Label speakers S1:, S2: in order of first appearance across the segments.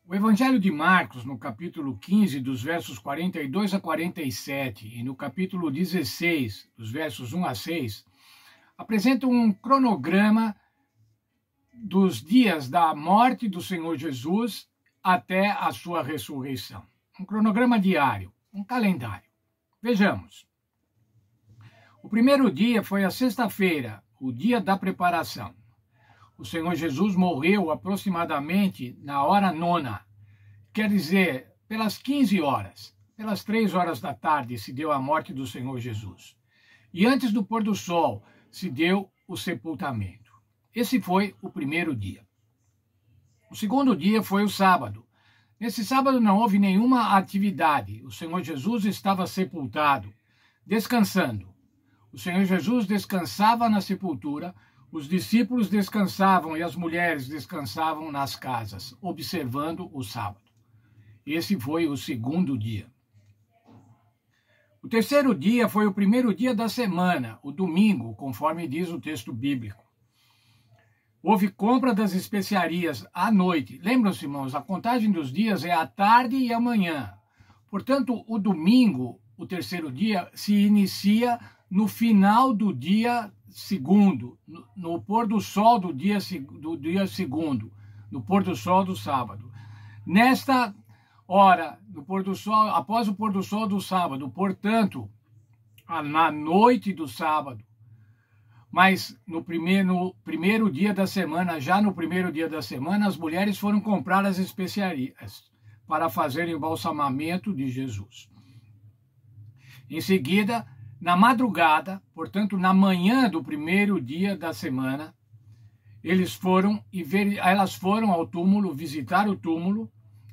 S1: O Evangelho de Marcos, no capítulo 15, dos versos 42 a 47, e no capítulo 16, dos versos 1 a 6, apresenta um cronograma dos dias da morte do Senhor Jesus até a sua ressurreição. Um cronograma diário, um calendário. Vejamos. O primeiro dia foi a sexta-feira, o dia da preparação. O Senhor Jesus morreu aproximadamente na hora nona, quer dizer, pelas 15 horas, pelas 3 horas da tarde se deu a morte do Senhor Jesus. E antes do pôr do sol se deu o sepultamento. Esse foi o primeiro dia. O segundo dia foi o sábado. Nesse sábado não houve nenhuma atividade. O Senhor Jesus estava sepultado, descansando. O Senhor Jesus descansava na sepultura, os discípulos descansavam e as mulheres descansavam nas casas, observando o sábado. Esse foi o segundo dia. O terceiro dia foi o primeiro dia da semana, o domingo, conforme diz o texto bíblico. Houve compra das especiarias à noite. Lembram-se, irmãos, a contagem dos dias é à tarde e à manhã. Portanto, o domingo, o terceiro dia, se inicia no final do dia segundo, no pôr do sol do dia segundo, no pôr do sol do sábado. Nesta hora, no pôr do sol, após o pôr do sol do sábado, portanto, na noite do sábado, mas no primeiro dia da semana, já no primeiro dia da semana, as mulheres foram comprar as especiarias para fazer o embalsamamento de Jesus. Em seguida, na madrugada, portanto, na manhã do primeiro dia da semana, elas foram ao túmulo, visitar o túmulo,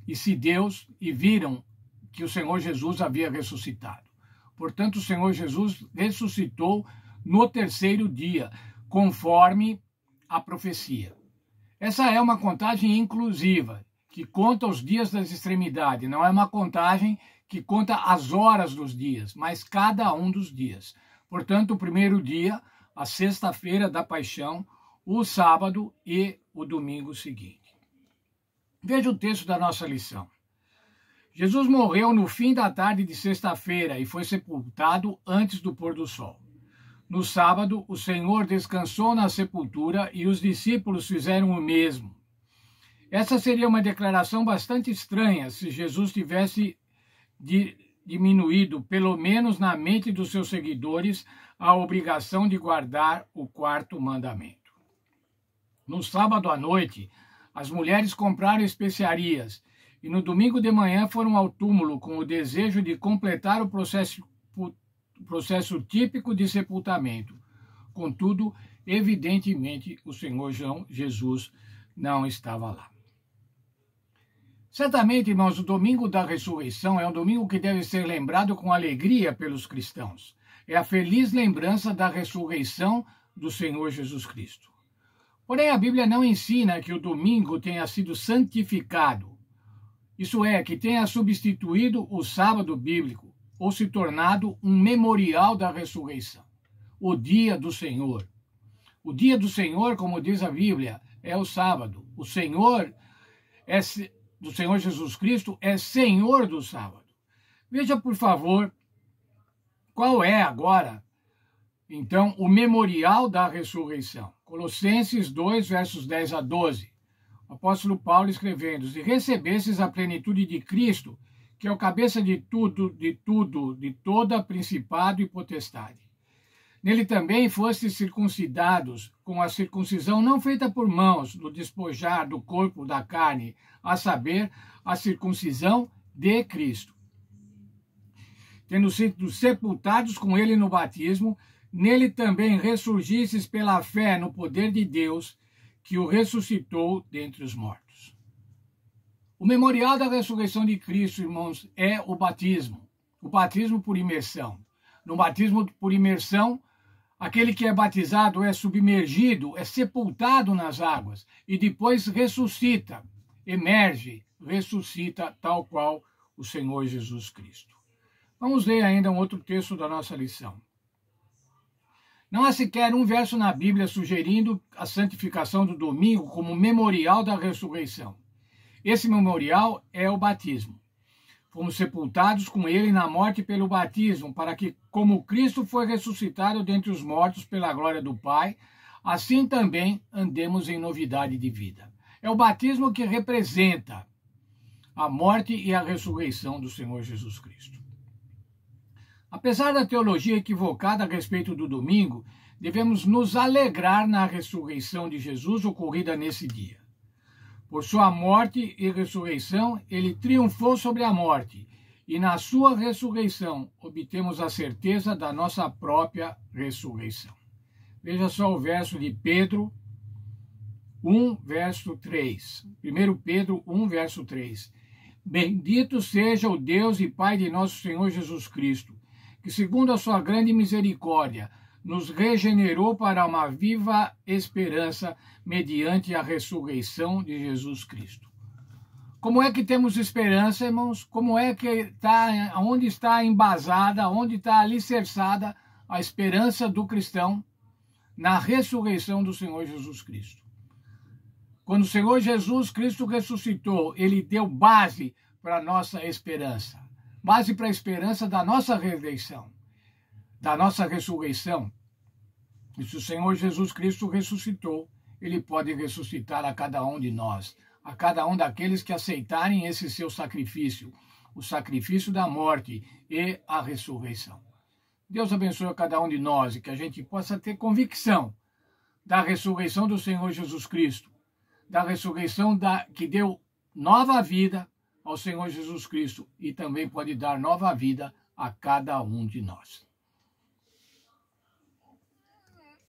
S1: e viram que o Senhor Jesus havia ressuscitado. Portanto, o Senhor Jesus ressuscitou no terceiro dia, conforme a profecia. Essa é uma contagem inclusiva, que conta os dias das extremidades, não é uma contagem que conta as horas dos dias, mas cada um dos dias. Portanto, o primeiro dia, a sexta-feira da paixão, o sábado e o domingo seguinte. Veja o texto da nossa lição. Jesus morreu no fim da tarde de sexta-feira e foi sepultado antes do pôr do sol. No sábado, o Senhor descansou na sepultura e os discípulos fizeram o mesmo. Essa seria uma declaração bastante estranha se Jesus tivesse diminuído, pelo menos na mente dos seus seguidores, a obrigação de guardar o quarto mandamento. No sábado à noite, as mulheres compraram especiarias e no domingo de manhã foram ao túmulo com o desejo de completar o processo típico de sepultamento. Contudo, evidentemente, o Senhor Jesus não estava lá. Certamente, irmãos, o domingo da ressurreição é um domingo que deve ser lembrado com alegria pelos cristãos. É a feliz lembrança da ressurreição do Senhor Jesus Cristo. Porém, a Bíblia não ensina que o domingo tenha sido santificado. Isso é, que tenha substituído o sábado bíblico ou se tornado um memorial da ressurreição. O dia do Senhor. O dia do Senhor, como diz a Bíblia, é o sábado. O Senhor do Senhor Jesus Cristo é Senhor do sábado. Veja, por favor, qual é agora, então, o memorial da ressurreição. Colossenses 2, versos 10 a 12. O apóstolo Paulo escrevendo: "Se recebesses a plenitude de Cristo, que é o cabeça de toda principado e potestade. Nele também fostes circuncidados, com a circuncisão não feita por mãos, no despojar do corpo da carne, a saber, a circuncisão de Cristo. Tendo sido sepultados com ele no batismo, nele também ressurgistes pela fé no poder de Deus, que o ressuscitou dentre os mortos." O memorial da ressurreição de Cristo, irmãos, é o batismo por imersão. No batismo por imersão, aquele que é batizado é submergido, é sepultado nas águas e depois ressuscita, emerge, ressuscita, tal qual o Senhor Jesus Cristo. Vamos ler ainda um outro texto da nossa lição. Não há sequer um verso na Bíblia sugerindo a santificação do domingo como memorial da ressurreição. Esse memorial é o batismo. Fomos sepultados com ele na morte pelo batismo, para que, como Cristo foi ressuscitado dentre os mortos pela glória do Pai, assim também andemos em novidade de vida. É o batismo que representa a morte e a ressurreição do Senhor Jesus Cristo. Apesar da teologia equivocada a respeito do domingo, devemos nos alegrar na ressurreição de Jesus ocorrida nesse dia. Por sua morte e ressurreição, ele triunfou sobre a morte, e na sua ressurreição obtemos a certeza da nossa própria ressurreição. Veja só o verso de Pedro 1, verso 3. 1 Pedro 1, verso 3. Bendito seja o Deus e Pai de nosso Senhor Jesus Cristo, que segundo a sua grande misericórdia, nos regenerou para uma viva esperança mediante a ressurreição de Jesus Cristo. Como é que temos esperança, irmãos? Como é que está, onde está embasada, onde está alicerçada a esperança do cristão? Na ressurreição do Senhor Jesus Cristo. Quando o Senhor Jesus Cristo ressuscitou, ele deu base para a nossa esperança. Base para a esperança da nossa redenção, da nossa ressurreição. E se o Senhor Jesus Cristo ressuscitou, ele pode ressuscitar a cada um de nós, a cada um daqueles que aceitarem esse seu sacrifício, o sacrifício da morte e a ressurreição. Deus abençoe a cada um de nós e que a gente possa ter convicção da ressurreição do Senhor Jesus Cristo, da ressurreição que deu nova vida ao Senhor Jesus Cristo e também pode dar nova vida a cada um de nós.